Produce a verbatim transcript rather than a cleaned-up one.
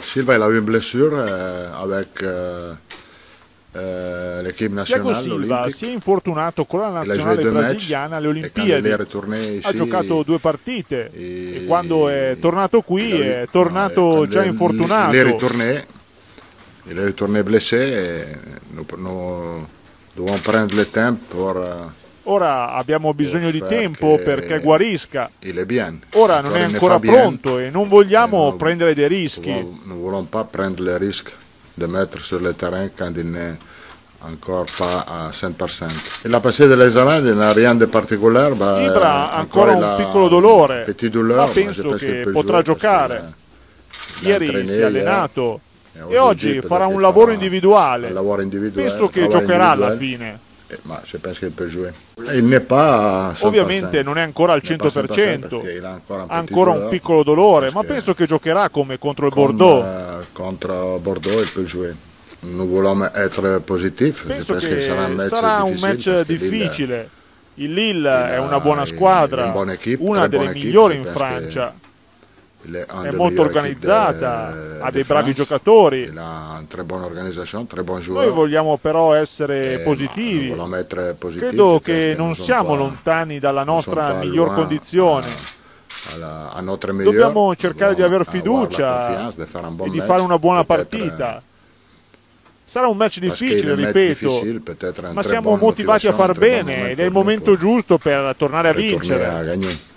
Silva il a eu une blessure euh, avec euh, euh, l'équipe Thiago nationale Silva olympique. si è infortunato con la Il a nazionale joué deux brasiliana alle matchs, et quand il est Olimpiadi. retourné ici, Ha giocato due partite e, e quando è tornato qui il a eu- è tornato no, già il, infortunato. Il est retourné, il est retourné blessé et nous, nous devons prendre le temps pour euh, Ora abbiamo bisogno di tempo perché guarisca. il est bien. Ora non è ancora pronto e non vogliamo prendere dei rischi. Nous ne voulons pas prendre le risque de mettre sur le terrain quand il n'est encore pas à cent pour cent. Il a passé de l'esamen, il n'a rien de particolare. Ibra ha ancora un piccolo dolore, ma penso che potrà giocare. Ieri si è allenato e oggi farà un lavoro individuale. Penso che giocherà alla fine. Ma je pense qu'il peut jouer. Il n'est pas Ovviamente non è ancora al cento per cento, ha ancora un piccolo dolore, ma penso che giocherà come contro il Bordeaux. Contro Bordeaux il peut jouer. Nous voulons être positif. Penso che sarà un match difficile. Il Lille è una buona squadra, una delle migliori in Francia. È molto organizzata, ha dei bravi giocatori. Noi vogliamo però essere positivi. Credo che non siamo lontani dalla nostra miglior condizione. Dobbiamo cercare di aver fiducia e di fare una buona partita. Sarà un match difficile, ripeto, ma siamo motivati a far bene ed è il momento giusto per tornare a vincere.